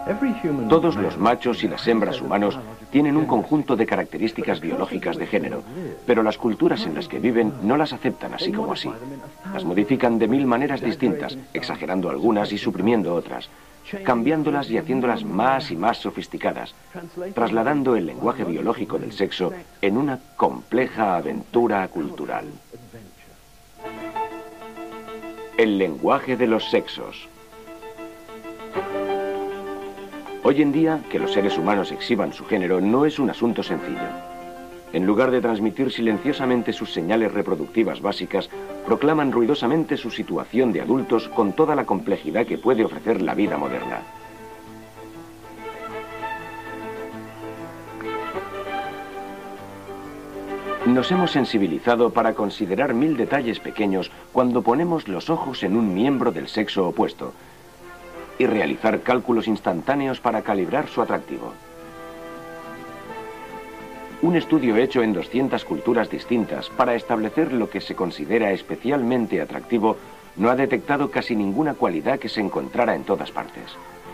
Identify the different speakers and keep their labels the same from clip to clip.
Speaker 1: Todos los machos y las hembras humanos tienen un conjunto de características biológicas de género, pero las culturas en las que viven no las aceptan así como así. Las modifican de mil maneras distintas, exagerando algunas y suprimiendo otras, cambiándolas y haciéndolas más y más sofisticadas, trasladando el lenguaje biológico del sexo en una compleja aventura cultural. El lenguaje de los sexos. Hoy en día, que los seres humanos exhiban su género no es un asunto sencillo. En lugar de transmitir silenciosamente sus señales reproductivas básicas, proclaman ruidosamente su situación de adultos con toda la complejidad que puede ofrecer la vida moderna. Nos hemos sensibilizado para considerar mil detalles pequeños cuando ponemos los ojos en un miembro del sexo opuesto y realizar cálculos instantáneos para calibrar su atractivo. Un estudio hecho en 200 culturas distintas para establecer lo que se considera especialmente atractivo no ha detectado casi ninguna cualidad que se encontrara en todas partes.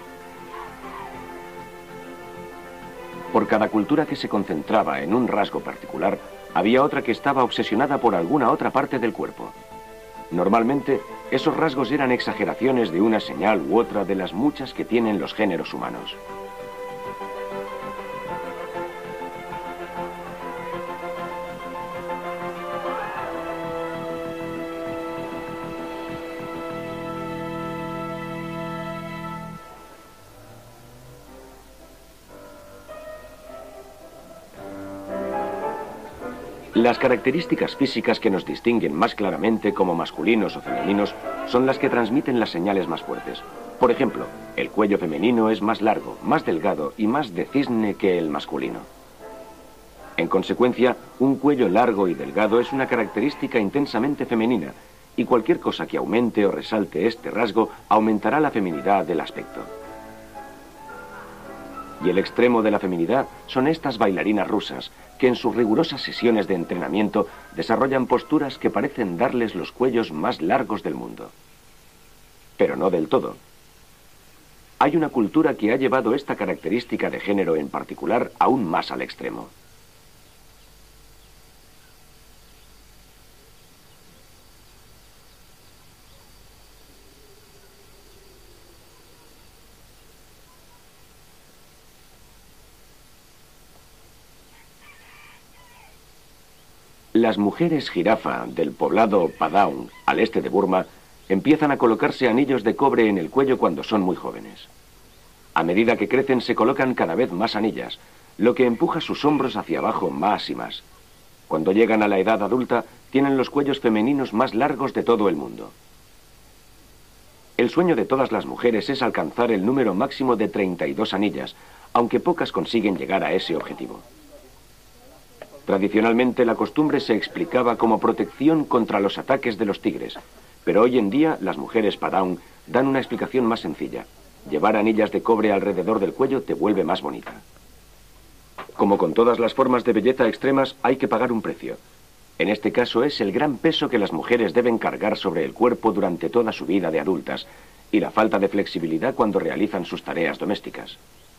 Speaker 1: Por cada cultura que se concentraba en un rasgo particular, había otra que estaba obsesionada por alguna otra parte del cuerpo. Normalmente, esos rasgos eran exageraciones de una señal u otra de las muchas que tienen los géneros humanos. Las características físicas que nos distinguen más claramente como masculinos o femeninos son las que transmiten las señales más fuertes. Por ejemplo, el cuello femenino es más largo, más delgado y más de cisne que el masculino. En consecuencia, un cuello largo y delgado es una característica intensamente femenina, y cualquier cosa que aumente o resalte este rasgo aumentará la feminidad del aspecto. Y el extremo de la feminidad son estas bailarinas rusas, que en sus rigurosas sesiones de entrenamiento desarrollan posturas que parecen darles los cuellos más largos del mundo. Pero no del todo. Hay una cultura que ha llevado esta característica de género en particular aún más al extremo. Las mujeres jirafa del poblado Padaung, al este de Burma, empiezan a colocarse anillos de cobre en el cuello cuando son muy jóvenes. A medida que crecen se colocan cada vez más anillas, lo que empuja sus hombros hacia abajo más y más. Cuando llegan a la edad adulta, tienen los cuellos femeninos más largos de todo el mundo. El sueño de todas las mujeres es alcanzar el número máximo de 32 anillas, aunque pocas consiguen llegar a ese objetivo. Tradicionalmente la costumbre se explicaba como protección contra los ataques de los tigres, pero hoy en día las mujeres Padaung dan una explicación más sencilla. Llevar anillas de cobre alrededor del cuello te vuelve más bonita. Como con todas las formas de belleza extremas, hay que pagar un precio. En este caso es el gran peso que las mujeres deben cargar sobre el cuerpo durante toda su vida de adultas y la falta de flexibilidad cuando realizan sus tareas domésticas.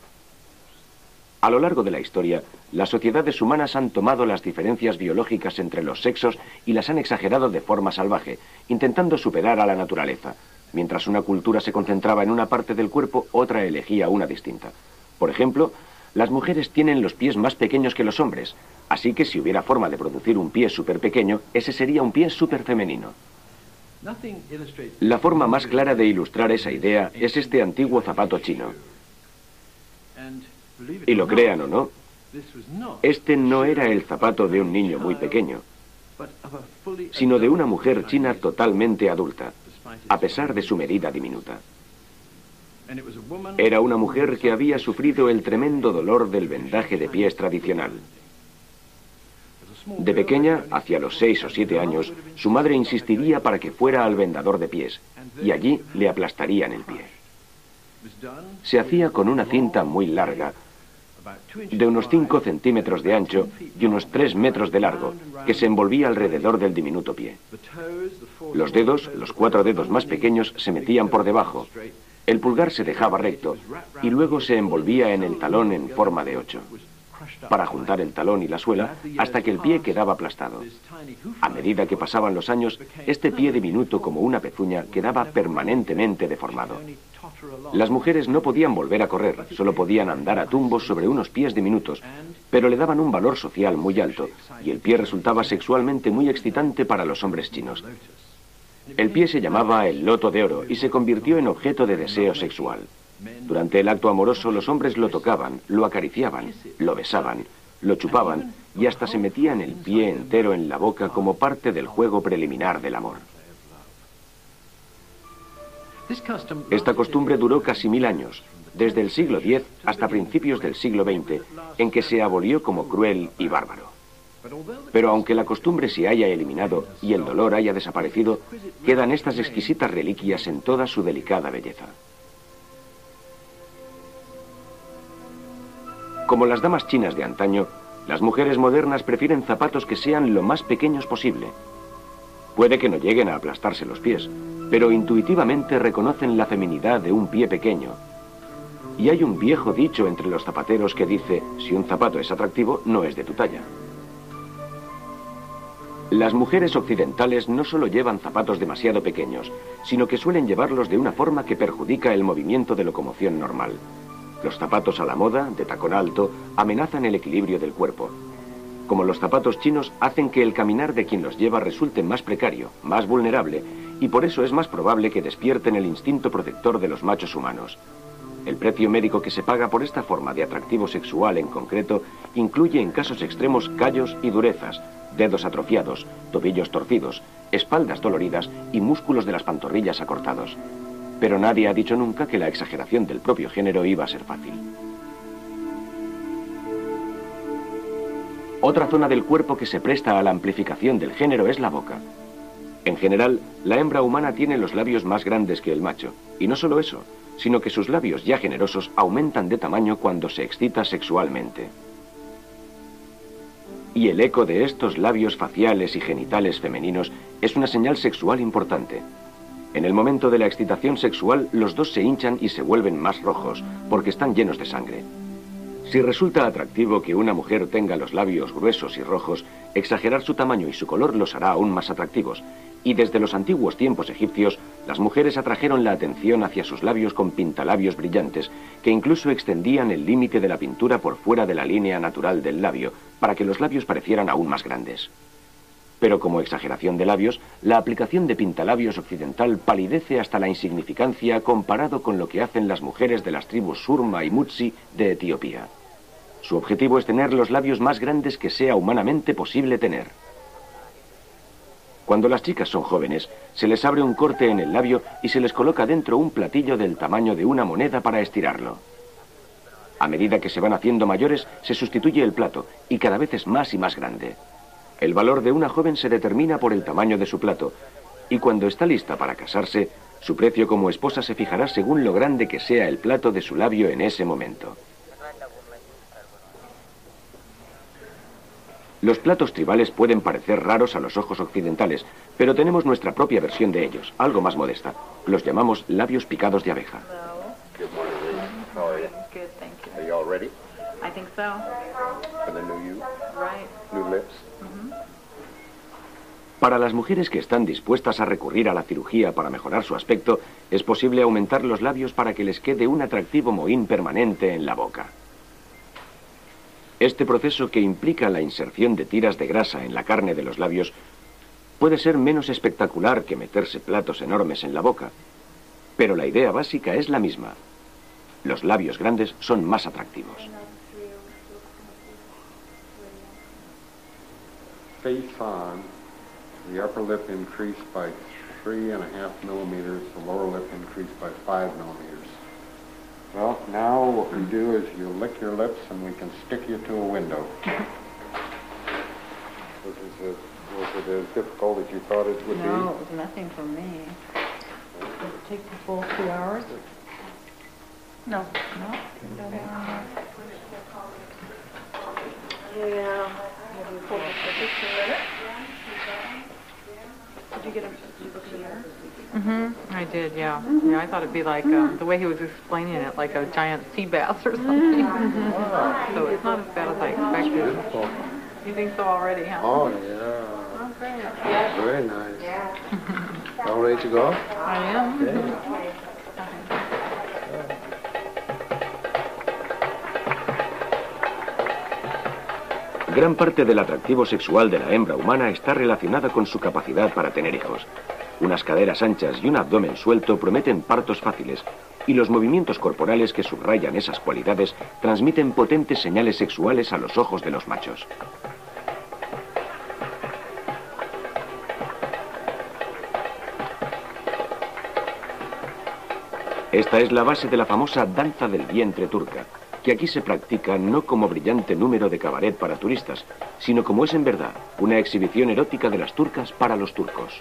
Speaker 1: A lo largo de la historia, las sociedades humanas han tomado las diferencias biológicas entre los sexos y las han exagerado de forma salvaje, intentando superar a la naturaleza. Mientras una cultura se concentraba en una parte del cuerpo, otra elegía una distinta. Por ejemplo, las mujeres tienen los pies más pequeños que los hombres, así que si hubiera forma de producir un pie súper pequeño, ese sería un pie súper femenino. La forma más clara de ilustrar esa idea es este antiguo zapato chino. Y lo crean o no, este no era el zapato de un niño muy pequeño, sino de una mujer china totalmente adulta, a pesar de su medida diminuta. Era una mujer que había sufrido el tremendo dolor del vendaje de pies tradicional. De pequeña, hacia los 6 o 7 años, su madre insistiría para que fuera al vendador de pies, y allí le aplastarían el pie. Se hacía con una cinta muy larga, de unos 5 centímetros de ancho y unos 3 metros de largo, que se envolvía alrededor del diminuto pie. Los dedos, los 4 dedos más pequeños, se metían por debajo, El pulgar se dejaba recto y luego se envolvía en el talón en forma de 8, para juntar el talón y la suela hasta que el pie quedaba aplastado. A medida que pasaban los años, este pie diminuto como una pezuña quedaba permanentemente deformado. Las mujeres no podían volver a correr, solo podían andar a tumbos sobre unos pies diminutos, pero le daban un valor social muy alto, y el pie resultaba sexualmente muy excitante para los hombres chinos. El pie se llamaba el loto de oro y se convirtió en objeto de deseo sexual. Durante el acto amoroso los hombres lo tocaban, lo acariciaban, lo besaban, lo chupaban y hasta se metían el pie entero en la boca como parte del juego preliminar del amor. Esta costumbre duró casi 1000 años, desde el siglo X hasta principios del siglo XX, en que se abolió como cruel y bárbaro. Pero aunque la costumbre se haya eliminado y el dolor haya desaparecido, quedan estas exquisitas reliquias en toda su delicada belleza. Como las damas chinas de antaño, las mujeres modernas prefieren zapatos que sean lo más pequeños posible. Puede que no lleguen a aplastarse los pies, pero intuitivamente reconocen la feminidad de un pie pequeño. Y hay un viejo dicho entre los zapateros que dice, si un zapato es atractivo, no es de tu talla. Las mujeres occidentales no solo llevan zapatos demasiado pequeños, sino que suelen llevarlos de una forma que perjudica el movimiento de locomoción normal. Los zapatos a la moda, de tacón alto, amenazan el equilibrio del cuerpo. Como los zapatos chinos hacen que el caminar de quien los lleva resulte más precario, más vulnerable, y por eso es más probable que despierten el instinto protector de los machos humanos. El precio médico que se paga por esta forma de atractivo sexual en concreto incluye en casos extremos callos y durezas, dedos atrofiados, tobillos torcidos, espaldas doloridas y músculos de las pantorrillas acortados. Pero nadie ha dicho nunca que la exageración del propio género iba a ser fácil. Otra zona del cuerpo que se presta a la amplificación del género es la boca. En general, la hembra humana tiene los labios más grandes que el macho, y no solo eso, sino que sus labios ya generosos aumentan de tamaño cuando se excita sexualmente. Y el eco de estos labios faciales y genitales femeninos es una señal sexual importante. En el momento de la excitación sexual, los dos se hinchan y se vuelven más rojos, porque están llenos de sangre. Si resulta atractivo que una mujer tenga los labios gruesos y rojos, exagerar su tamaño y su color los hará aún más atractivos. Y desde los antiguos tiempos egipcios, las mujeres atrajeron la atención hacia sus labios con pintalabios brillantes, que incluso extendían el límite de la pintura por fuera de la línea natural del labio, para que los labios parecieran aún más grandes. Pero como exageración de labios, la aplicación de pintalabios occidental palidece hasta la insignificancia comparado con lo que hacen las mujeres de las tribus Surma y Mutsi de Etiopía. Su objetivo es tener los labios más grandes que sea humanamente posible tener. Cuando las chicas son jóvenes, se les abre un corte en el labio y se les coloca dentro un platillo del tamaño de una moneda para estirarlo. A medida que se van haciendo mayores, se sustituye el plato y cada vez es más y más grande. El valor de una joven se determina por el tamaño de su plato, y cuando está lista para casarse, su precio como esposa se fijará según lo grande que sea el plato de su labio en ese momento. Los platos tribales pueden parecer raros a los ojos occidentales, pero tenemos nuestra propia versión de ellos, algo más modesta. Los llamamos labios picados de abeja. Para las mujeres que están dispuestas a recurrir a la cirugía para mejorar su aspecto, es posible aumentar los labios para que les quede un atractivo mohín permanente en la boca. Este proceso, que implica la inserción de tiras de grasa en la carne de los labios, puede ser menos espectacular que meterse platos enormes en la boca, pero la idea básica es la misma. Los labios grandes son más atractivos.
Speaker 2: Face on, the upper lip increased by 3.5 millimeters, the lower lip increased by 5 millimeters. Well, now what we do is you lick your lips and we can stick you to a window. Was it as difficult as you thought it would be?
Speaker 3: No, it was nothing for me. Did it take the full 2 hours? No. No? Yeah. Have you pulled the picture of it?
Speaker 4: I did, yeah. Yeah, I thought it'd be like the way he was explaining it, like a giant sea bass or something. So it's not as bad as I expected.
Speaker 5: Beautiful.
Speaker 4: You think so already, huh?
Speaker 5: Oh, yeah.
Speaker 4: Oh, great.
Speaker 5: Very nice. All ready to go?
Speaker 4: I am.
Speaker 5: Okay.
Speaker 1: Gran parte del atractivo sexual de la hembra humana está relacionada con su capacidad para tener hijos. Unas caderas anchas y un abdomen suelto prometen partos fáciles, y los movimientos corporales que subrayan esas cualidades transmiten potentes señales sexuales a los ojos de los machos. Esta es la base de la famosa danza del vientre turca, que aquí se practica no como brillante número de cabaret para turistas, sino como es en verdad, una exhibición erótica de las turcas para los turcos.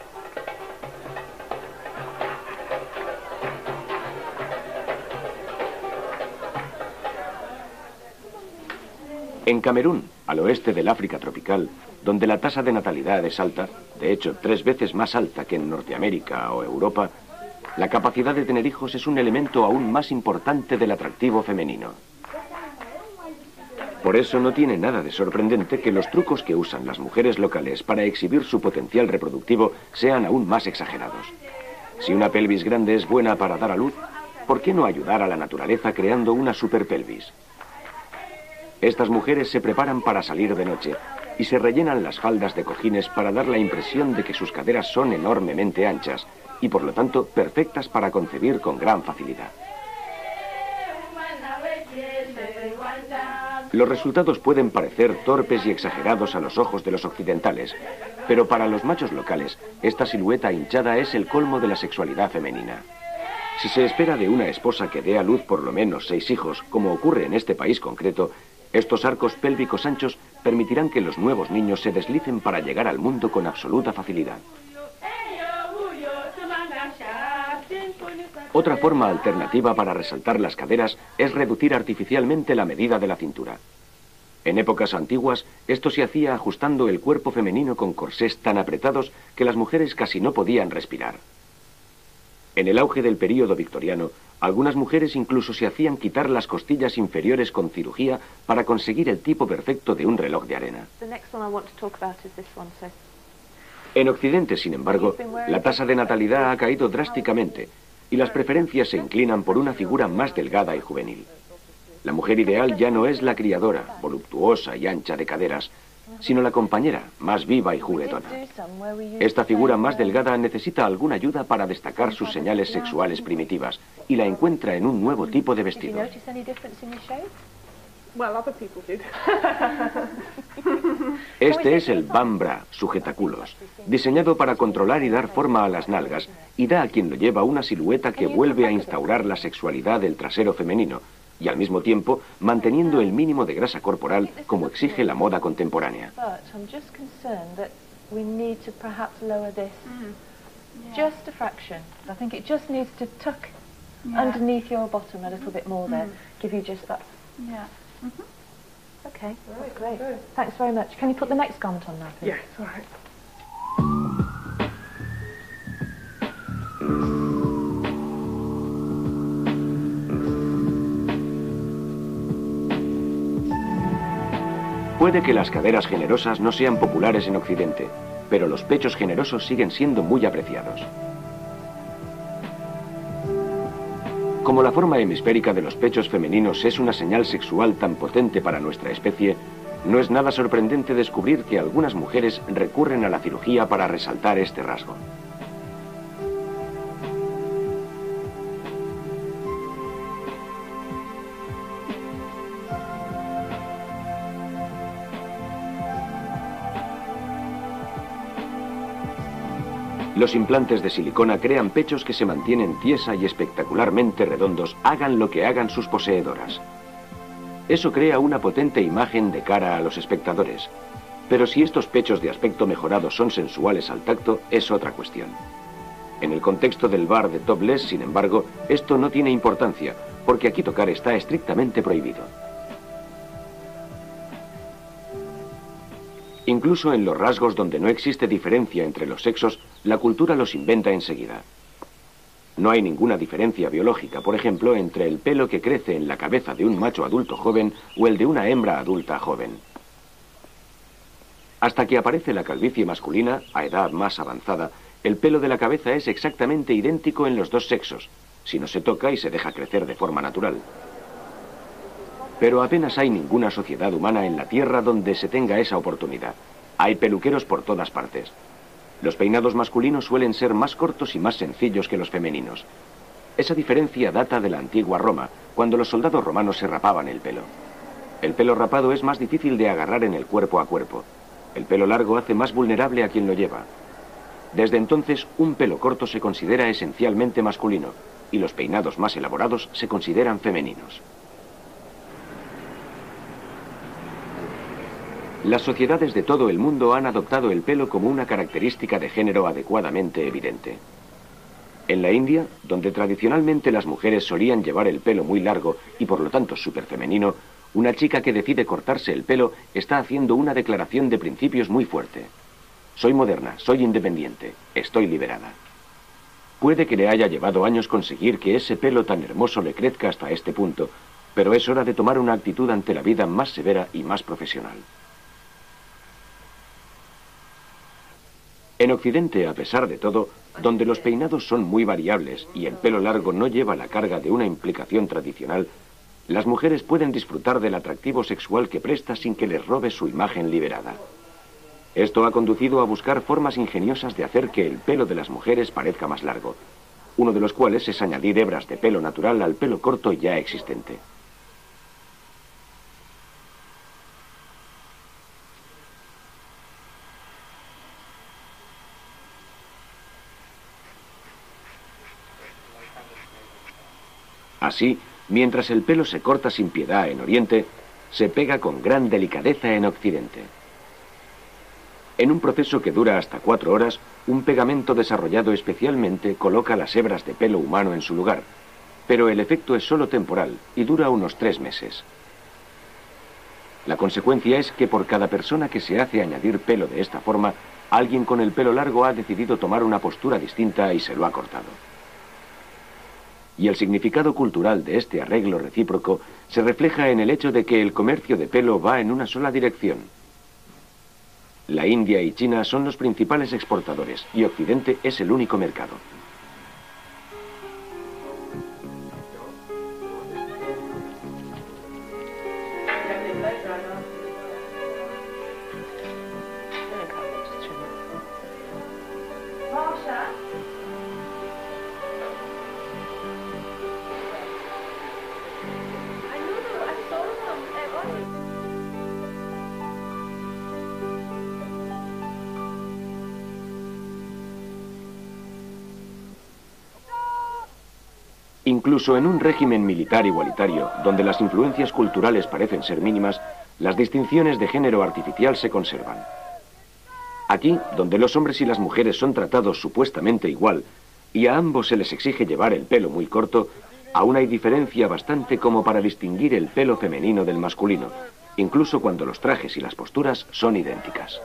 Speaker 1: En Camerún, al oeste del África tropical, donde la tasa de natalidad es alta, de hecho 3 veces más alta que en Norteamérica o Europa, la capacidad de tener hijos es un elemento aún más importante del atractivo femenino. Por eso no tiene nada de sorprendente que los trucos que usan las mujeres locales para exhibir su potencial reproductivo sean aún más exagerados. Si una pelvis grande es buena para dar a luz, ¿por qué no ayudar a la naturaleza creando una superpelvis? Estas mujeres se preparan para salir de noche y se rellenan las faldas de cojines para dar la impresión de que sus caderas son enormemente anchas y por lo tanto perfectas para concebir con gran facilidad. Los resultados pueden parecer torpes y exagerados a los ojos de los occidentales, pero para los machos locales, esta silueta hinchada es el colmo de la sexualidad femenina. Si se espera de una esposa que dé a luz por lo menos 6 hijos, como ocurre en este país concreto, estos arcos pélvicos anchos permitirán que los nuevos niños se deslicen para llegar al mundo con absoluta facilidad. Otra forma alternativa para resaltar las caderas es reducir artificialmente la medida de la cintura. En épocas antiguas, esto se hacía ajustando el cuerpo femenino con corsés tan apretados que las mujeres casi no podían respirar. En el auge del período victoriano, algunas mujeres incluso se hacían quitar las costillas inferiores con cirugía para conseguir el tipo perfecto de un reloj de arena. En Occidente, sin embargo, la tasa de natalidad ha caído drásticamente y las preferencias se inclinan por una figura más delgada y juvenil. La mujer ideal ya no es la criadora, voluptuosa y ancha de caderas, sino la compañera, más viva y juguetona. Esta figura más delgada necesita alguna ayuda para destacar sus señales sexuales primitivas y la encuentra en un nuevo tipo de vestido. Este es el bambra, sujetaculos, diseñado para controlar y dar forma a las nalgas y da a quien lo lleva una silueta que vuelve a instaurar la sexualidad del trasero femenino y al mismo tiempo manteniendo el mínimo de grasa corporal como exige la moda contemporánea.
Speaker 3: Okay, that's great. Thanks very much. Can you put the next garment on now, please?
Speaker 4: Yes, all right.
Speaker 1: Puede que las caderas generosas no sean populares en Occidente, pero los pechos generosos siguen siendo muy apreciados. Como la forma hemisférica de los pechos femeninos es una señal sexual tan potente para nuestra especie, no es nada sorprendente descubrir que algunas mujeres recurren a la cirugía para resaltar este rasgo. Los implantes de silicona crean pechos que se mantienen tiesa y espectacularmente redondos, hagan lo que hagan sus poseedoras. Eso crea una potente imagen de cara a los espectadores. Pero si estos pechos de aspecto mejorado son sensuales al tacto, es otra cuestión. En el contexto del bar de topless, sin embargo, esto no tiene importancia, porque aquí tocar está estrictamente prohibido. Incluso en los rasgos donde no existe diferencia entre los sexos, la cultura los inventa enseguida. No hay ninguna diferencia biológica, por ejemplo, entre el pelo que crece en la cabeza de un macho adulto joven o el de una hembra adulta joven. Hasta que aparece la calvicie masculina, a edad más avanzada, el pelo de la cabeza es exactamente idéntico en los dos sexos, si no se toca y se deja crecer de forma natural. Pero apenas hay ninguna sociedad humana en la Tierra donde se tenga esa oportunidad. Hay peluqueros por todas partes. Los peinados masculinos suelen ser más cortos y más sencillos que los femeninos. Esa diferencia data de la antigua Roma, cuando los soldados romanos se rapaban el pelo. El pelo rapado es más difícil de agarrar en el cuerpo a cuerpo. El pelo largo hace más vulnerable a quien lo lleva. Desde entonces, un pelo corto se considera esencialmente masculino, y los peinados más elaborados se consideran femeninos. Las sociedades de todo el mundo han adoptado el pelo como una característica de género adecuadamente evidente. En la India, donde tradicionalmente las mujeres solían llevar el pelo muy largo y por lo tanto súper femenino, una chica que decide cortarse el pelo está haciendo una declaración de principios muy fuerte. Soy moderna, soy independiente, estoy liberada. Puede que le haya llevado años conseguir que ese pelo tan hermoso le crezca hasta este punto, pero es hora de tomar una actitud ante la vida más severa y más profesional. En Occidente, a pesar de todo, donde los peinados son muy variables y el pelo largo no lleva la carga de una implicación tradicional, las mujeres pueden disfrutar del atractivo sexual que presta sin que les robe su imagen liberada. Esto ha conducido a buscar formas ingeniosas de hacer que el pelo de las mujeres parezca más largo, uno de los cuales es añadir hebras de pelo natural al pelo corto ya existente. Así, mientras el pelo se corta sin piedad en Oriente, se pega con gran delicadeza en Occidente. En un proceso que dura hasta 4 horas, un pegamento desarrollado especialmente coloca las hebras de pelo humano en su lugar, pero el efecto es solo temporal y dura unos 3 meses. La consecuencia es que por cada persona que se hace añadir pelo de esta forma, alguien con el pelo largo ha decidido tomar una postura distinta y se lo ha cortado. Y el significado cultural de este arreglo recíproco se refleja en el hecho de que el comercio de pelo va en una sola dirección. La India y China son los principales exportadores y Occidente es el único mercado. Incluso en un régimen militar igualitario, donde las influencias culturales parecen ser mínimas, las distinciones de género artificial se conservan. Aquí, donde los hombres y las mujeres son tratados supuestamente igual, y a ambos se les exige llevar el pelo muy corto, aún hay diferencia bastante como para distinguir el pelo femenino del masculino, incluso cuando los trajes y las posturas son idénticas.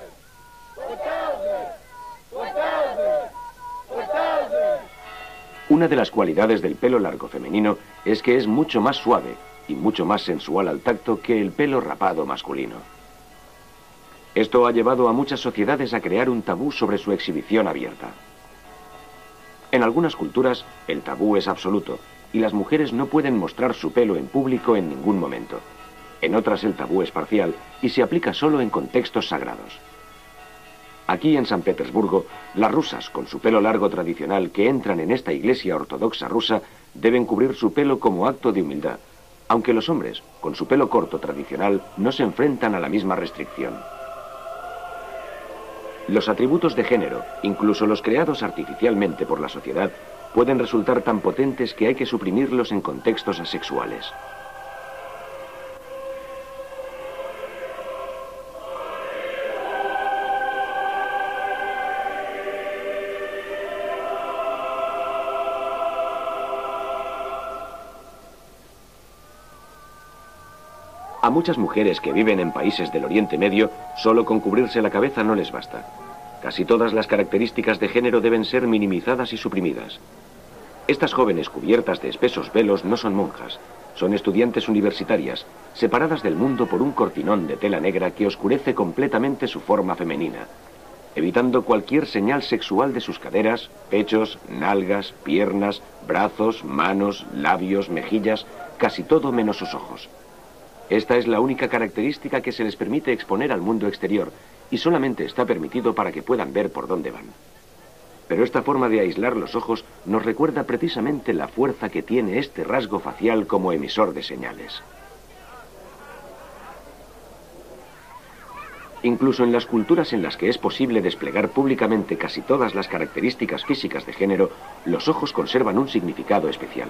Speaker 1: Una de las cualidades del pelo largo femenino es que es mucho más suave y mucho más sensual al tacto que el pelo rapado masculino. Esto ha llevado a muchas sociedades a crear un tabú sobre su exhibición abierta. En algunas culturas, el tabú es absoluto y las mujeres no pueden mostrar su pelo en público en ningún momento. En otras el tabú es parcial y se aplica solo en contextos sagrados. Aquí en San Petersburgo, las rusas con su pelo largo tradicional que entran en esta iglesia ortodoxa rusa deben cubrir su pelo como acto de humildad, aunque los hombres, con su pelo corto tradicional, no se enfrentan a la misma restricción. Los atributos de género, incluso los creados artificialmente por la sociedad, pueden resultar tan potentes que hay que suprimirlos en contextos asexuales. A muchas mujeres que viven en países del Oriente Medio, solo con cubrirse la cabeza no les basta. Casi todas las características de género deben ser minimizadas y suprimidas. Estas jóvenes cubiertas de espesos velos no son monjas, son estudiantes universitarias, separadas del mundo por un cortinón de tela negra que oscurece completamente su forma femenina, evitando cualquier señal sexual de sus caderas, pechos, nalgas, piernas, brazos, manos, labios, mejillas, casi todo menos sus ojos. Esta es la única característica que se les permite exponer al mundo exterior y solamente está permitido para que puedan ver por dónde van. Pero esta forma de aislar los ojos nos recuerda precisamente la fuerza que tiene este rasgo facial como emisor de señales. Incluso en las culturas en las que es posible desplegar públicamente casi todas las características físicas de género, los ojos conservan un significado especial.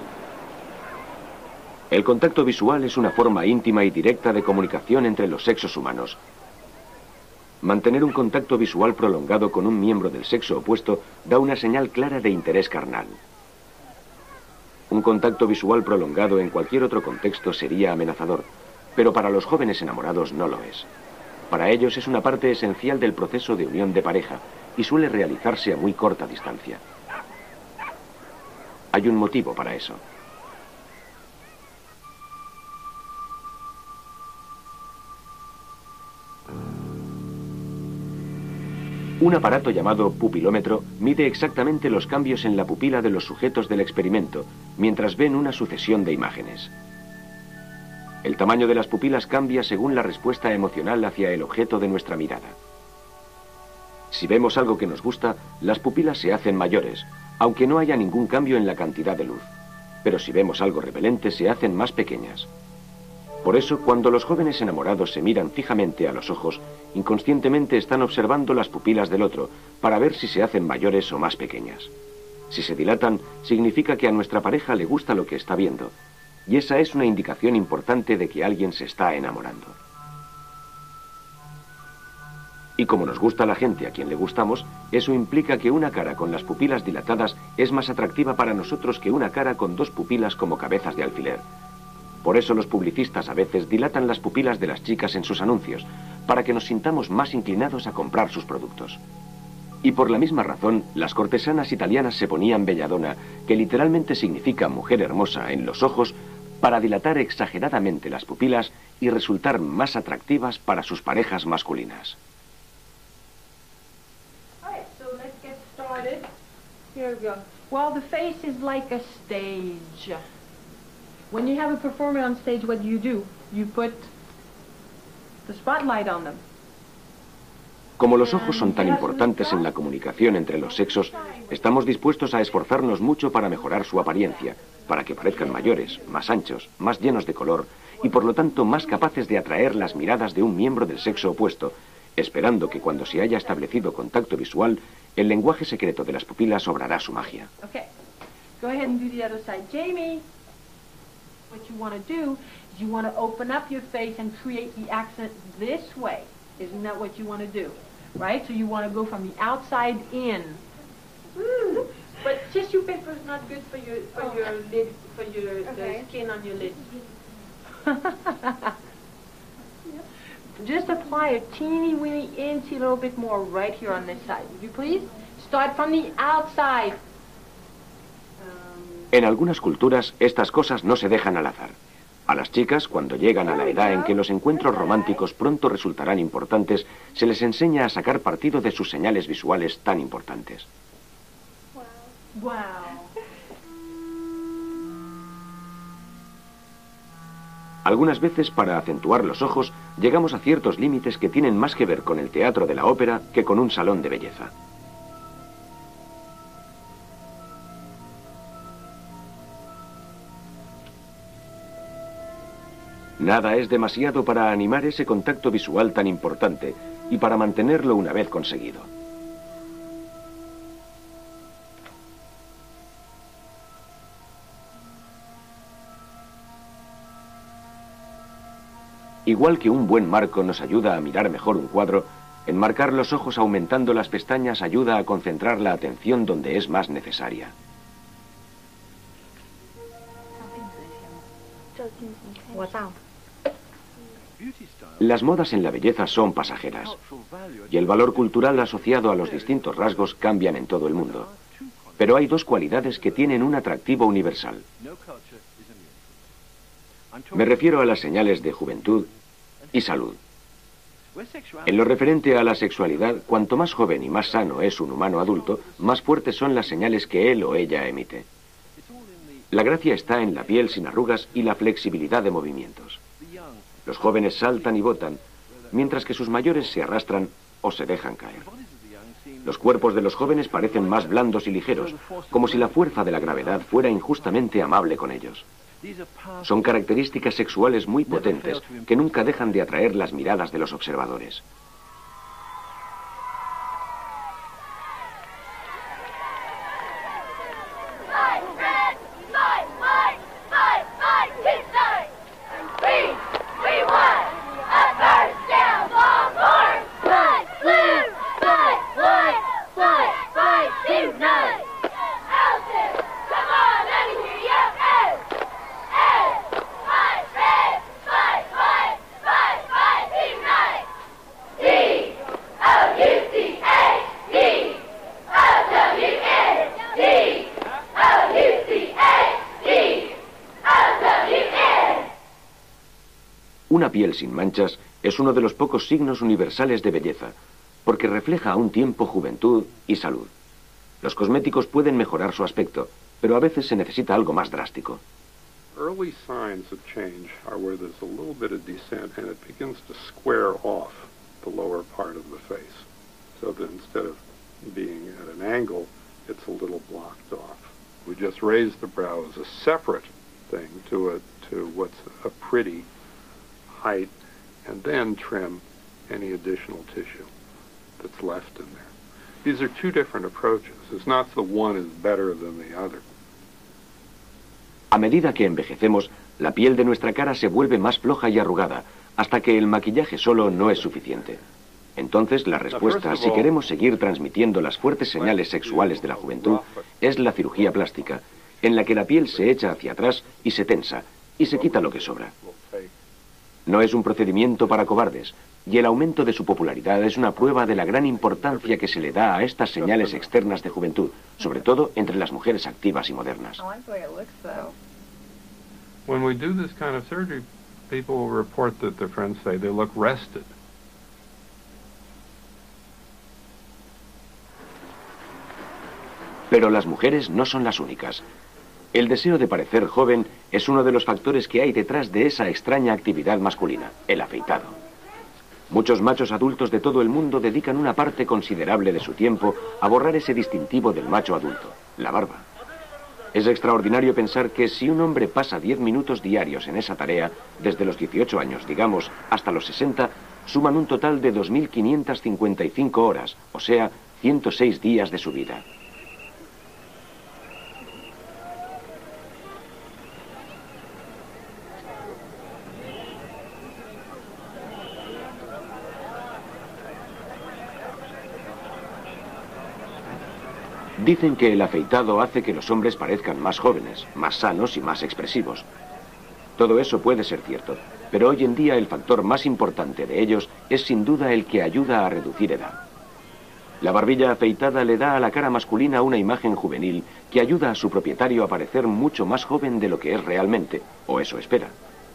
Speaker 1: El contacto visual es una forma íntima y directa de comunicación entre los sexos humanos. Mantener un contacto visual prolongado con un miembro del sexo opuesto da una señal clara de interés carnal. Un contacto visual prolongado en cualquier otro contexto sería amenazador, pero para los jóvenes enamorados no lo es. Para ellos es una parte esencial del proceso de unión de pareja y suele realizarse a muy corta distancia. Hay un motivo para eso. Un aparato llamado pupilómetro mide exactamente los cambios en la pupila de los sujetos del experimento, mientras ven una sucesión de imágenes. El tamaño de las pupilas cambia según la respuesta emocional hacia el objeto de nuestra mirada. Si vemos algo que nos gusta, las pupilas se hacen mayores, aunque no haya ningún cambio en la cantidad de luz. Pero si vemos algo repelente, se hacen más pequeñas. Por eso, cuando los jóvenes enamorados se miran fijamente a los ojos, inconscientemente están observando las pupilas del otro para ver si se hacen mayores o más pequeñas. Si se dilatan, significa que a nuestra pareja le gusta lo que está viendo, y esa es una indicación importante de que alguien se está enamorando. Y como nos gusta la gente a quien le gustamos, eso implica que una cara con las pupilas dilatadas es más atractiva para nosotros que una cara con dos pupilas como cabezas de alfiler. Por eso los publicistas a veces dilatan las pupilas de las chicas en sus anuncios, para que nos sintamos más inclinados a comprar sus productos. Y por la misma razón, las cortesanas italianas se ponían belladona, que literalmente significa mujer hermosa en los ojos, para dilatar exageradamente las pupilas y resultar más atractivas para sus parejas masculinas.
Speaker 3: Here we go. Well, the face is like a stage. When you have a performer on stage, what do? You put the spotlight on them.
Speaker 1: Como los ojos son tan importantes en la comunicación entre los sexos, estamos dispuestos a esforzarnos mucho para mejorar su apariencia, para que parezcan mayores, más anchos, más llenos de color y por lo tanto más capaces de atraer las miradas de un miembro del sexo opuesto, esperando que cuando se haya establecido contacto visual, el lenguaje secreto de las pupilas obrará su magia.
Speaker 3: Okay. Go ahead and do the other side. Jamie, what you want to do is you want to open up your face and create the accent this way. Isn't that what you want to do? Right? So you want to go from the outside in. But tissue paper is not good for your lid, for your the skin on your lids. Just apply a teeny weeny incy little bit more right here on this side. Would you please? Start from the outside.
Speaker 1: En algunas culturas, estas cosas no se dejan al azar. A las chicas, cuando llegan a la edad en que los encuentros románticos pronto resultarán importantes, se les enseña a sacar partido de sus señales visuales tan importantes.
Speaker 3: Wow.
Speaker 1: Algunas veces, para acentuar los ojos, llegamos a ciertos límites que tienen más que ver con el teatro de la ópera que con un salón de belleza. Nada es demasiado para animar ese contacto visual tan importante y para mantenerlo una vez conseguido. Igual que un buen marco nos ayuda a mirar mejor un cuadro, enmarcar los ojos aumentando las pestañas ayuda a concentrar la atención donde es más necesaria. Las modas en la belleza son pasajeras, y el valor cultural asociado a los distintos rasgos cambian en todo el mundo. Pero hay dos cualidades que tienen un atractivo universal. Me refiero a las señales de juventud y salud. En lo referente a la sexualidad, cuanto más joven y más sano es un humano adulto, más fuertes son las señales que él o ella emite. La gracia está en la piel sin arrugas y la flexibilidad de movimientos. Los jóvenes saltan y botan, mientras que sus mayores se arrastran o se dejan caer. Los cuerpos de los jóvenes parecen más blandos y ligeros, como si la fuerza de la gravedad fuera injustamente amable con ellos. Son características sexuales muy potentes que nunca dejan de atraer las miradas de los observadores. Una piel sin manchas es uno de los pocos signos universales de belleza, porque refleja a un tiempo juventud y salud. Los cosméticos pueden mejorar su aspecto, pero a veces se necesita algo más drástico.
Speaker 2: Early signs of change are where there's a little bit of descent and it begins to square off the lower part of the face. So that instead of being at an angle, it's a little blocked off. We just raise the brow as a separate thing to what's a pretty height, and then trim any additional tissue that's left in there. These are two different approaches. It's not the one is better than the other.
Speaker 1: A medida que envejecemos, la piel de nuestra cara se vuelve más floja y arrugada, hasta que el maquillaje solo no es suficiente. Entonces, la respuesta, si queremos seguir transmitiendo las fuertes señales sexuales de la juventud, es la cirugía plástica, en la que la piel se echa hacia atrás y se tensa, y se quita lo que sobra. No es un procedimiento para cobardes, y el aumento de su popularidad es una prueba de la gran importancia que se le da a estas señales externas de juventud, sobre todo entre las mujeres activas y modernas.
Speaker 2: When we do this kind of surgery, people will report that their friends say they look rested.
Speaker 1: Pero las mujeres no son las únicas. El deseo de parecer joven es uno de los factores que hay detrás de esa extraña actividad masculina, el afeitado. Muchos machos adultos de todo el mundo dedican una parte considerable de su tiempo a borrar ese distintivo del macho adulto, la barba. Es extraordinario pensar que si un hombre pasa 10 minutos diarios en esa tarea, desde los 18 años, digamos, hasta los 60, suman un total de 2.555 horas, o sea, 106 días de su vida. Dicen que el afeitado hace que los hombres parezcan más jóvenes, más sanos y más expresivos. Todo eso puede ser cierto, pero hoy en día el factor más importante de ellos es sin duda el que ayuda a reducir edad. La barbilla afeitada le da a la cara masculina una imagen juvenil que ayuda a su propietario a parecer mucho más joven de lo que es realmente, o eso espera.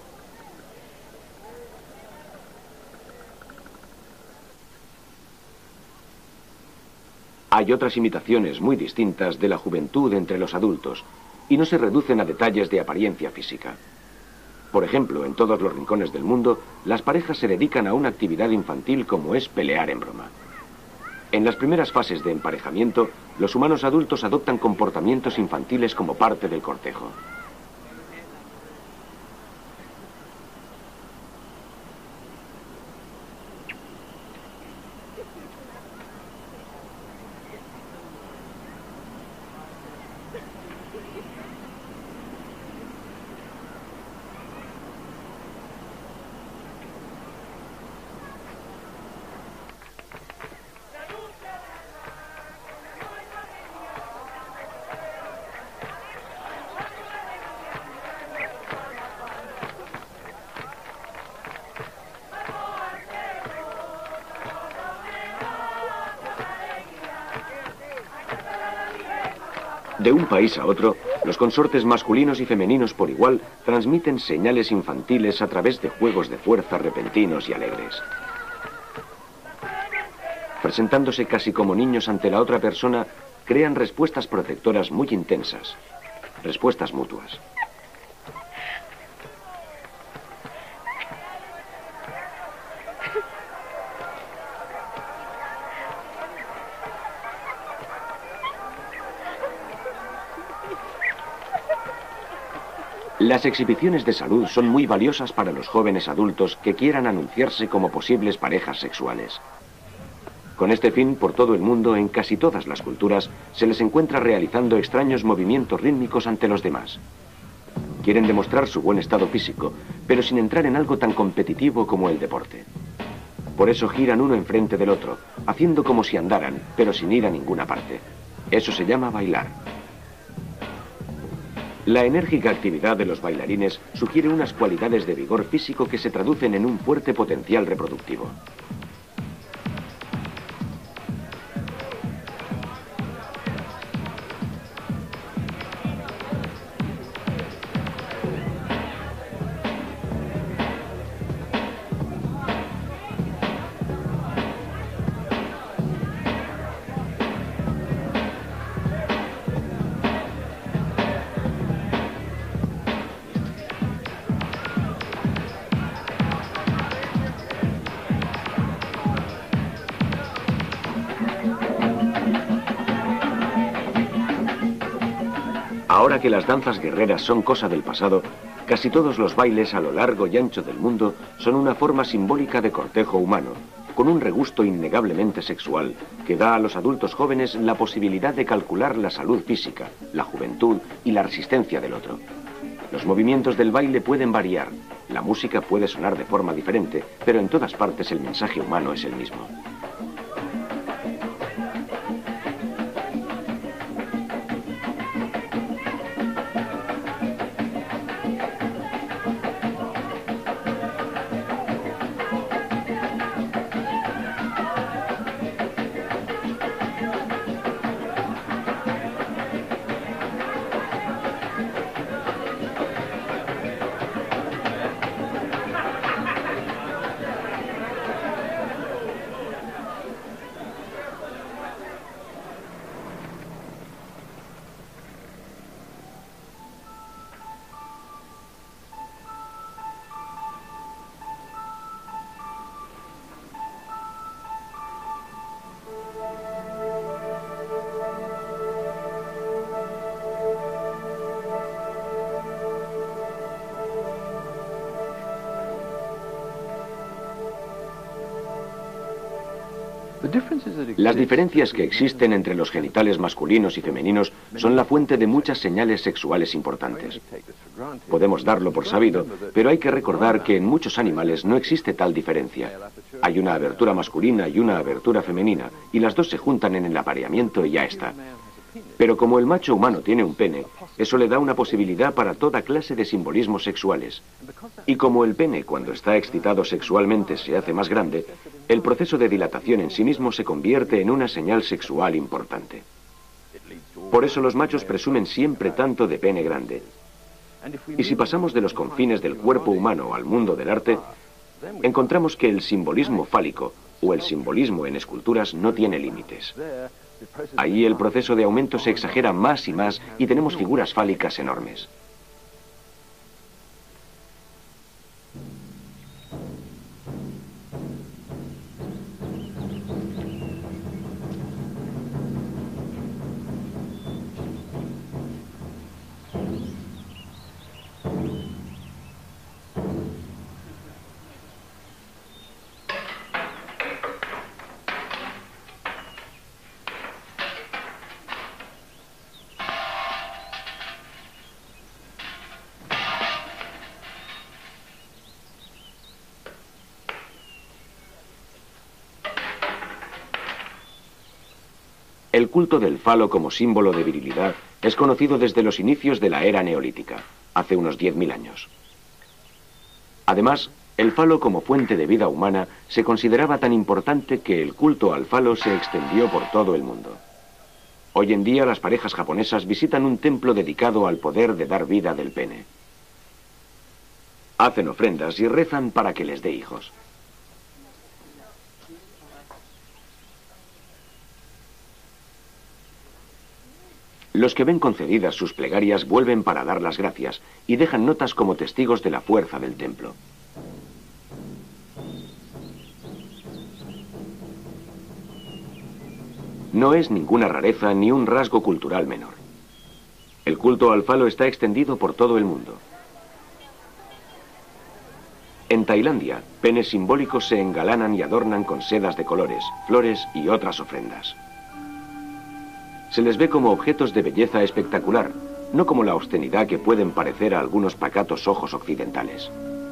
Speaker 1: Hay otras imitaciones muy distintas de la juventud entre los adultos, y no se reducen a detalles de apariencia física. Por ejemplo, en todos los rincones del mundo, las parejas se dedican a una actividad infantil como es pelear en broma. En las primeras fases de emparejamiento, los humanos adultos adoptan comportamientos infantiles como parte del cortejo. De un país a otro, los consortes masculinos y femeninos por igual transmiten señales infantiles a través de juegos de fuerza repentinos y alegres. Presentándose casi como niños ante la otra persona, crean respuestas protectoras muy intensas, respuestas mutuas. Las exhibiciones de salud son muy valiosas para los jóvenes adultos que quieran anunciarse como posibles parejas sexuales. Con este fin, por todo el mundo, en casi todas las culturas, se les encuentra realizando extraños movimientos rítmicos ante los demás. Quieren demostrar su buen estado físico, pero sin entrar en algo tan competitivo como el deporte. Por eso giran uno enfrente del otro, haciendo como si andaran, pero sin ir a ninguna parte. Eso se llama bailar. La enérgica actividad de los bailarines sugiere unas cualidades de vigor físico que se traducen en un fuerte potencial reproductivo. Ahora que las danzas guerreras son cosa del pasado, casi todos los bailes a lo largo y ancho del mundo son una forma simbólica de cortejo humano, con un regusto innegablemente sexual que da a los adultos jóvenes la posibilidad de calcular la salud física, la juventud y la resistencia del otro. Los movimientos del baile pueden variar, la música puede sonar de forma diferente, pero en todas partes el mensaje humano es el mismo. Las diferencias que existen entre los genitales masculinos y femeninos son la fuente de muchas señales sexuales importantes. Podemos darlo por sabido, pero hay que recordar que en muchos animales no existe tal diferencia. Hay una abertura masculina y una abertura femenina, y las dos se juntan en el apareamiento y ya está. Pero como el macho humano tiene un pene, eso le da una posibilidad para toda clase de simbolismos sexuales. Y como el pene, cuando está excitado sexualmente, se hace más grande, el proceso de dilatación en sí mismo se convierte en una señal sexual importante. Por eso los machos presumen siempre tanto de pene grande. Y si pasamos de los confines del cuerpo humano al mundo del arte, encontramos que el simbolismo fálico, o el simbolismo en esculturas, no tiene límites. Ahí el proceso de aumento se exagera más y más y tenemos figuras fálicas enormes. El culto del falo como símbolo de virilidad es conocido desde los inicios de la era neolítica, hace unos 10.000 años. Además, el falo como fuente de vida humana se consideraba tan importante que el culto al falo se extendió por todo el mundo. Hoy en día las parejas japonesas visitan un templo dedicado al poder de dar vida del pene. Hacen ofrendas y rezan para que les dé hijos. Los que ven concedidas sus plegarias vuelven para dar las gracias y dejan notas como testigos de la fuerza del templo. No es ninguna rareza ni un rasgo cultural menor. El culto al falo está extendido por todo el mundo. En Tailandia, penes simbólicos se engalanan y adornan con sedas de colores, flores y otras ofrendas. Se les ve como objetos de belleza espectacular, no como la obscenidad que pueden parecer a algunos pacatos ojos occidentales.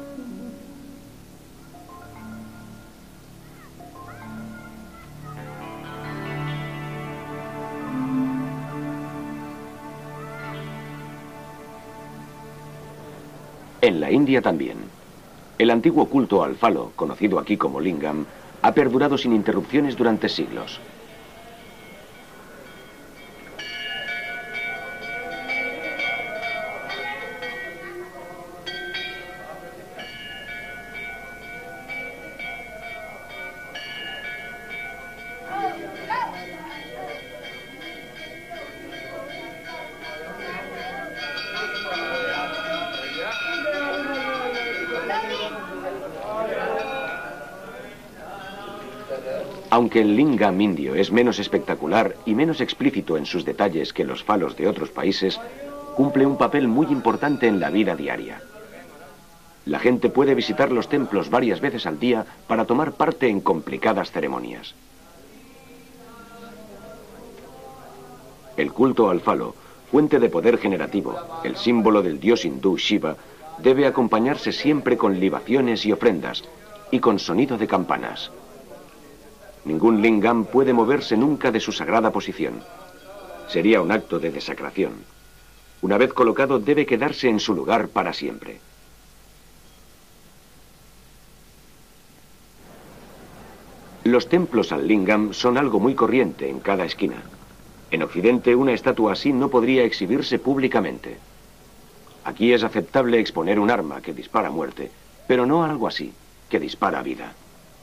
Speaker 1: En la India también. El antiguo culto al falo, conocido aquí como lingam, ha perdurado sin interrupciones durante siglos. Aunque el lingam indio es menos espectacular y menos explícito en sus detalles que los falos de otros países, cumple un papel muy importante en la vida diaria. La gente puede visitar los templos varias veces al día para tomar parte en complicadas ceremonias. El culto al falo, fuente de poder generativo, el símbolo del dios hindú Shiva, debe acompañarse siempre con libaciones y ofrendas, y con sonido de campanas. Ningún lingam puede moverse nunca de su sagrada posición. Sería un acto de desecración. Una vez colocado, debe quedarse en su lugar para siempre. Los templos al lingam son algo muy corriente en cada esquina. En Occidente, una estatua así no podría exhibirse públicamente. Aquí es aceptable exponer un arma que dispara muerte, pero no algo así, que dispara vida.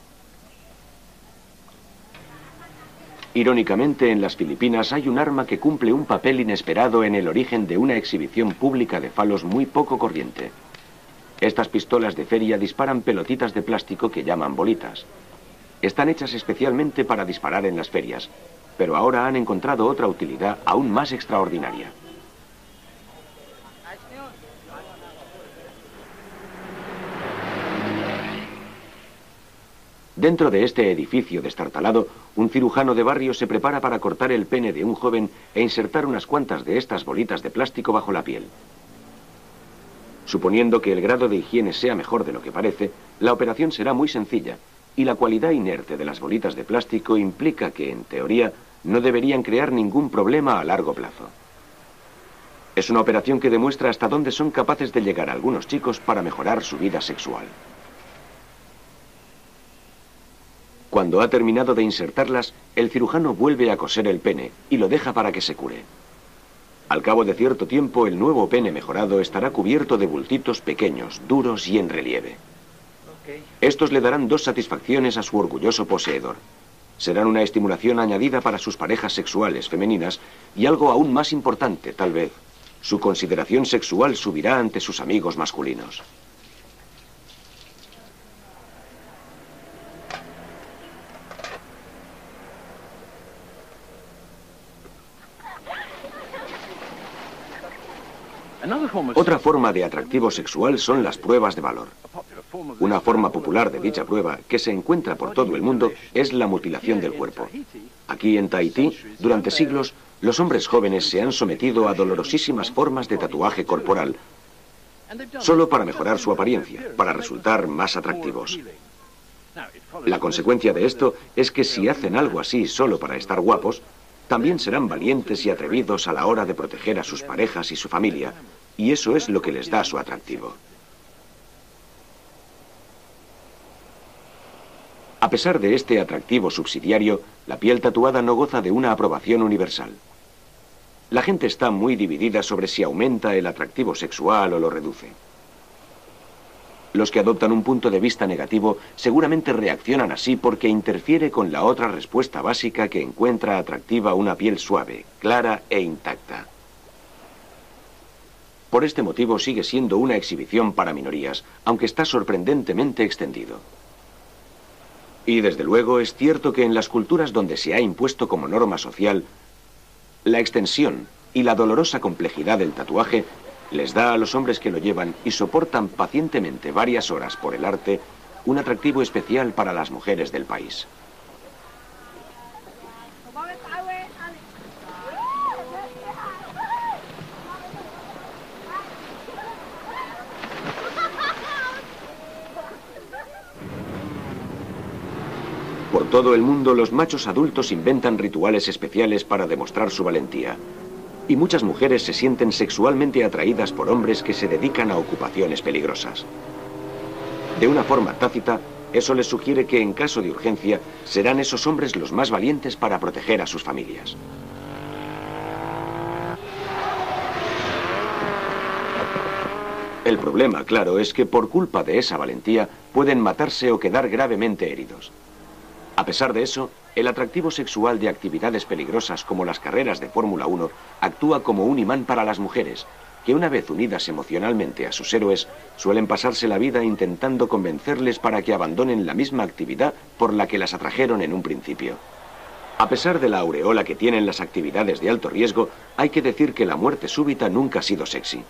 Speaker 1: Irónicamente, en las Filipinas hay un arma que cumple un papel inesperado en el origen de una exhibición pública de falos muy poco corriente. Estas pistolas de feria disparan pelotitas de plástico que llaman bolitas. Están hechas especialmente para disparar en las ferias, pero ahora han encontrado otra utilidad aún más extraordinaria. Dentro de este edificio destartalado, un cirujano de barrio se prepara para cortar el pene de un joven e insertar unas cuantas de estas bolitas de plástico bajo la piel. Suponiendo que el grado de higiene sea mejor de lo que parece, la operación será muy sencilla, y la cualidad inerte de las bolitas de plástico implica que, en teoría, no deberían crear ningún problema a largo plazo. Es una operación que demuestra hasta dónde son capaces de llegar algunos chicos para mejorar su vida sexual. Cuando ha terminado de insertarlas, el cirujano vuelve a coser el pene y lo deja para que se cure. Al cabo de cierto tiempo, el nuevo pene mejorado estará cubierto de bultitos pequeños, duros y en relieve. Estos le darán dos satisfacciones a su orgulloso poseedor. Serán una estimulación añadida para sus parejas sexuales femeninas y algo aún más importante, tal vez, su consideración sexual subirá ante sus amigos masculinos. Otra forma de atractivo sexual son las pruebas de valor. Una forma popular de dicha prueba, que se encuentra por todo el mundo, es la mutilación del cuerpo. Aquí en Tahití, durante siglos, los hombres jóvenes se han sometido a dolorosísimas formas de tatuaje corporal, solo para mejorar su apariencia, para resultar más atractivos. La consecuencia de esto es que si hacen algo así solo para estar guapos, también serán valientes y atrevidos a la hora de proteger a sus parejas y su familia, y eso es lo que les da su atractivo. A pesar de este atractivo subsidiario, la piel tatuada no goza de una aprobación universal. La gente está muy dividida sobre si aumenta el atractivo sexual o lo reduce. Los que adoptan un punto de vista negativo seguramente reaccionan así porque interfiere con la otra respuesta básica que encuentra atractiva una piel suave, clara e intacta. Por este motivo sigue siendo una exhibición para minorías, aunque está sorprendentemente extendido. Y desde luego es cierto que en las culturas donde se ha impuesto como norma social, la extensión y la dolorosa complejidad del tatuaje les da a los hombres que lo llevan y soportan pacientemente varias horas por el arte un atractivo especial para las mujeres del país. Por todo el mundo, los machos adultos inventan rituales especiales para demostrar su valentía. Y muchas mujeres se sienten sexualmente atraídas por hombres que se dedican a ocupaciones peligrosas. De una forma tácita, eso les sugiere que en caso de urgencia serán esos hombres los más valientes para proteger a sus familias. El problema, claro, es que por culpa de esa valentía pueden matarse o quedar gravemente heridos. A pesar de eso, el atractivo sexual de actividades peligrosas como las carreras de Fórmula 1 actúa como un imán para las mujeres, que una vez unidas emocionalmente a sus héroes, suelen pasarse la vida intentando convencerles para que abandonen la misma actividad por la que las atrajeron en un principio. A pesar de la aureola que tienen las actividades de alto riesgo, hay que decir que la muerte súbita nunca ha sido sexy.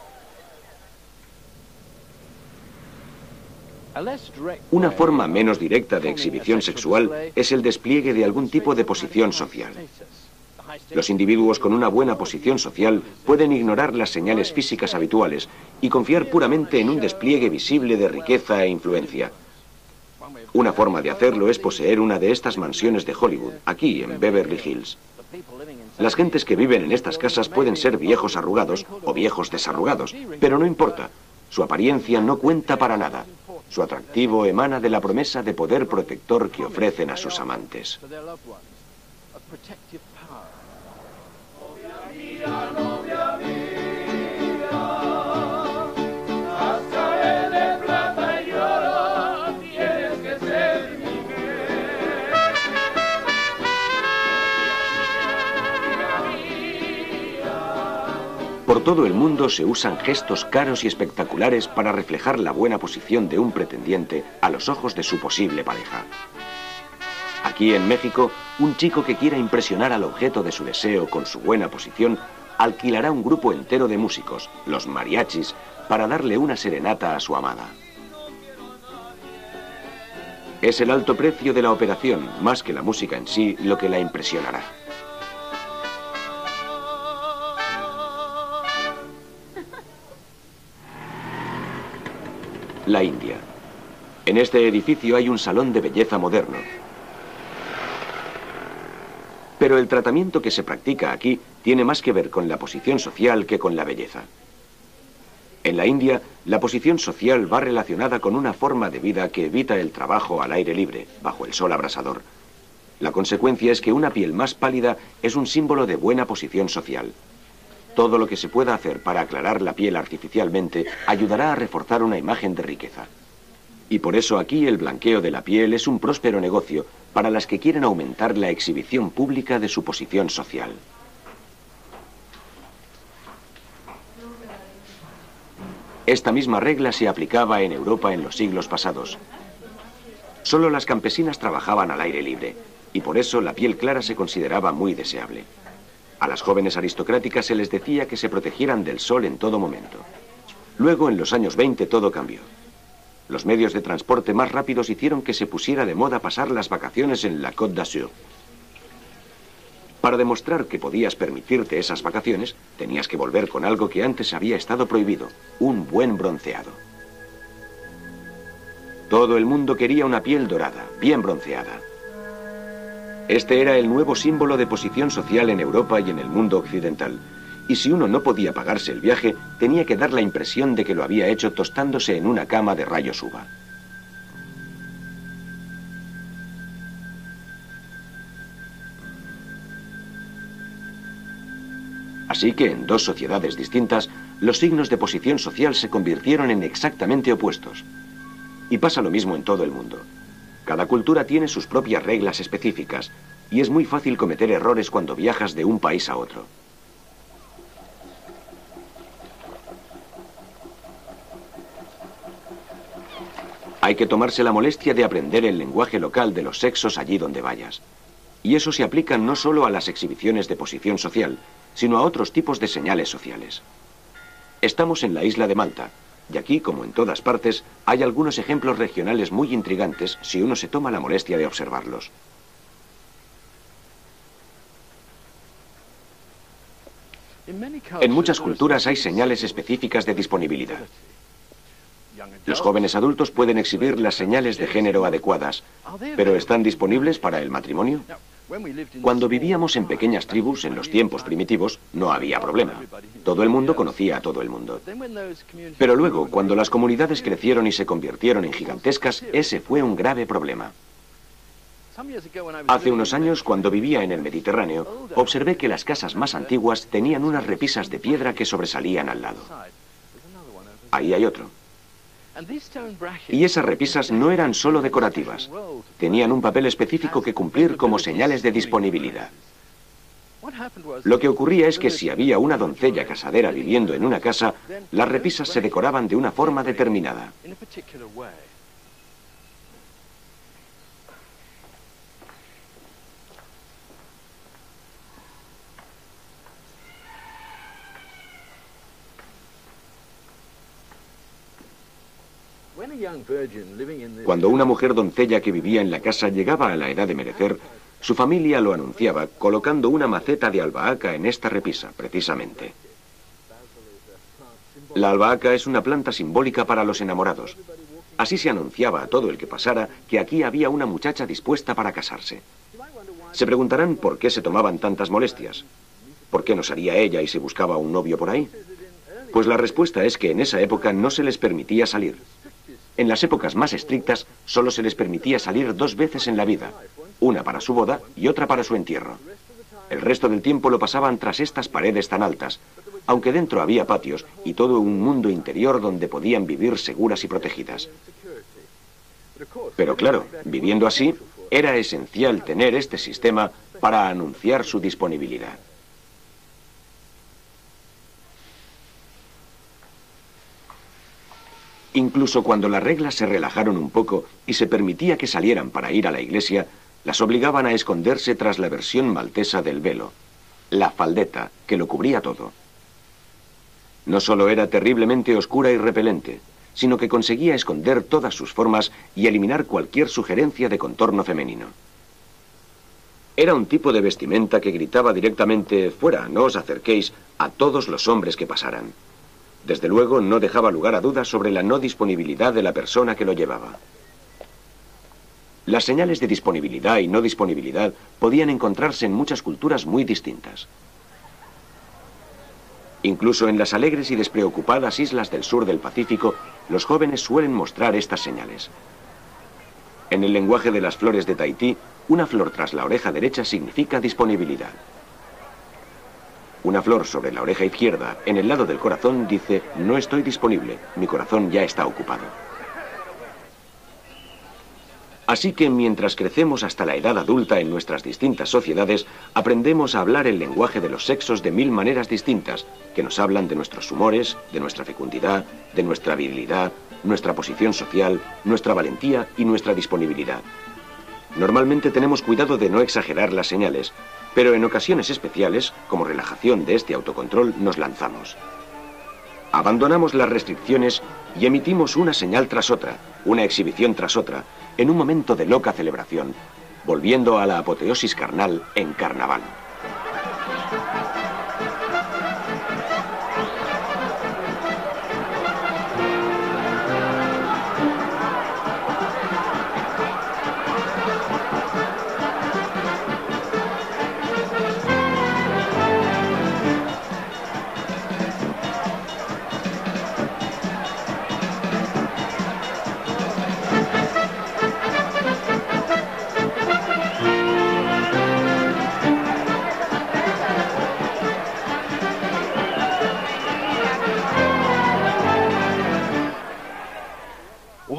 Speaker 1: Una forma menos directa de exhibición sexual es el despliegue de algún tipo de posición social. Los individuos con una buena posición social pueden ignorar las señales físicas habituales y confiar puramente en un despliegue visible de riqueza e influencia. Una forma de hacerlo es poseer una de estas mansiones de Hollywood, aquí en Beverly Hills. Las gentes que viven en estas casas pueden ser viejos arrugados o viejos desarrugados, pero no importa. Su apariencia no cuenta para nada. Su atractivo emana de la promesa de poder protector que ofrecen a sus amantes. Por todo el mundo se usan gestos caros y espectaculares para reflejar la buena posición de un pretendiente a los ojos de su posible pareja. Aquí en México, un chico que quiera impresionar al objeto de su deseo con su buena posición, alquilará un grupo entero de músicos, los mariachis, para darle una serenata a su amada. Es el alto precio de la operación, más que la música en sí, lo que la impresionará. La India. En este edificio hay un salón de belleza moderno. Pero el tratamiento que se practica aquí tiene más que ver con la posición social que con la belleza. En la India, la posición social va relacionada con una forma de vida que evita el trabajo al aire libre, bajo el sol abrasador. La consecuencia es que una piel más pálida es un símbolo de buena posición social. Todo lo que se pueda hacer para aclarar la piel artificialmente ayudará a reforzar una imagen de riqueza. Y por eso aquí el blanqueo de la piel es un próspero negocio para las que quieren aumentar la exhibición pública de su posición social. Esta misma regla se aplicaba en Europa en los siglos pasados. Solo las campesinas trabajaban al aire libre, y por eso la piel clara se consideraba muy deseable. A las jóvenes aristocráticas se les decía que se protegieran del sol en todo momento. Luego, en los años 20, todo cambió. Los medios de transporte más rápidos hicieron que se pusiera de moda pasar las vacaciones en la Côte d'Azur. Para demostrar que podías permitirte esas vacaciones, tenías que volver con algo que antes había estado prohibido, un buen bronceado. Todo el mundo quería una piel dorada, bien bronceada. Este era el nuevo símbolo de posición social en Europa y en el mundo occidental. Y si uno no podía pagarse el viaje, tenía que dar la impresión de que lo había hecho tostándose en una cama de rayos uva. Así que en dos sociedades distintas, los signos de posición social se convirtieron en exactamente opuestos. Y pasa lo mismo en todo el mundo. Cada cultura tiene sus propias reglas específicas, y es muy fácil cometer errores cuando viajas de un país a otro. Hay que tomarse la molestia de aprender el lenguaje local de los sexos allí donde vayas. Y eso se aplica no solo a las exhibiciones de posición social, sino a otros tipos de señales sociales. Estamos en la isla de Malta, y aquí, como en todas partes, hay algunos ejemplos regionales muy intrigantes si uno se toma la molestia de observarlos. En muchas culturas hay señales específicas de disponibilidad. Los jóvenes adultos pueden exhibir las señales de género adecuadas, pero ¿están disponibles para el matrimonio? Cuando vivíamos en pequeñas tribus en los tiempos primitivos, no había problema. Todo el mundo conocía a todo el mundo. Pero luego, cuando las comunidades crecieron y se convirtieron en gigantescas, ese fue un grave problema. Hace unos años, cuando vivía en el Mediterráneo, observé que las casas más antiguas tenían unas repisas de piedra que sobresalían al lado. Ahí hay otro. Y esas repisas no eran solo decorativas, tenían un papel específico que cumplir como señales de disponibilidad. Lo que ocurría es que si había una doncella casadera viviendo en una casa, las repisas se decoraban de una forma determinada. Cuando una mujer doncella que vivía en la casa llegaba a la edad de merecer, su familia lo anunciaba colocando una maceta de albahaca en esta repisa, precisamente. La albahaca es una planta simbólica para los enamorados. Así se anunciaba a todo el que pasara que aquí había una muchacha dispuesta para casarse. Se preguntarán por qué se tomaban tantas molestias. ¿Por qué no salía ella y se buscaba un novio por ahí? Pues la respuesta es que en esa época no se les permitía salir. En las épocas más estrictas, solo se les permitía salir 2 veces en la vida, una para su boda y otra para su entierro. El resto del tiempo lo pasaban tras estas paredes tan altas, aunque dentro había patios y todo un mundo interior donde podían vivir seguras y protegidas. Pero claro, viviendo así, era esencial tener este sistema para anunciar su disponibilidad. Incluso cuando las reglas se relajaron un poco y se permitía que salieran para ir a la iglesia, las obligaban a esconderse tras la versión maltesa del velo, la faldeta, que lo cubría todo. No solo era terriblemente oscura y repelente, sino que conseguía esconder todas sus formas y eliminar cualquier sugerencia de contorno femenino. Era un tipo de vestimenta que gritaba directamente «fuera, no os acerquéis» a todos los hombres que pasaran. Desde luego, no dejaba lugar a dudas sobre la no disponibilidad de la persona que lo llevaba. Las señales de disponibilidad y no disponibilidad podían encontrarse en muchas culturas muy distintas. Incluso en las alegres y despreocupadas islas del sur del Pacífico, los jóvenes suelen mostrar estas señales. En el lenguaje de las flores de Tahití, una flor tras la oreja derecha significa disponibilidad. Una flor sobre la oreja izquierda, en el lado del corazón, dice, no estoy disponible, mi corazón ya está ocupado. Así que mientras crecemos hasta la edad adulta en nuestras distintas sociedades, aprendemos a hablar el lenguaje de los sexos de 1000 maneras distintas, que nos hablan de nuestros humores, de nuestra fecundidad, de nuestra virilidad, nuestra posición social, nuestra valentía y nuestra disponibilidad. Normalmente tenemos cuidado de no exagerar las señales, pero en ocasiones especiales, como relajación de este autocontrol, nos lanzamos. Abandonamos las restricciones y emitimos una señal tras otra, una exhibición tras otra, en un momento de loca celebración, volviendo a la apoteosis carnal en carnaval.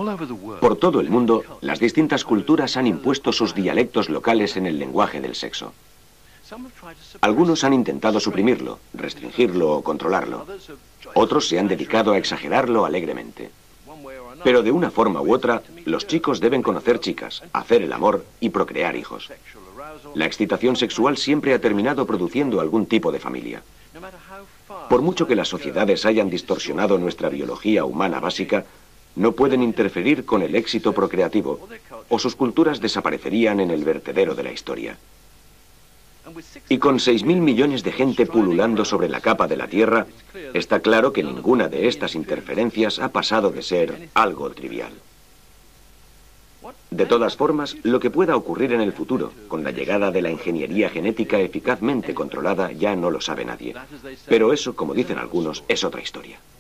Speaker 1: Por todo el mundo, las distintas culturas han impuesto sus dialectos locales en el lenguaje del sexo. Algunos han intentado suprimirlo, restringirlo o controlarlo. Otros se han dedicado a exagerarlo alegremente. Pero de una forma u otra, los chicos deben conocer chicas, hacer el amor y procrear hijos. La excitación sexual siempre ha terminado produciendo algún tipo de familia. Por mucho que las sociedades hayan distorsionado nuestra biología humana básica, no pueden interferir con el éxito procreativo, o sus culturas desaparecerían en el vertedero de la historia. Y con 6.000 millones de gente pululando sobre la capa de la Tierra, está claro que ninguna de estas interferencias ha pasado de ser algo trivial. De todas formas, lo que pueda ocurrir en el futuro, con la llegada de la ingeniería genética eficazmente controlada, ya no lo sabe nadie. Pero eso, como dicen algunos, es otra historia.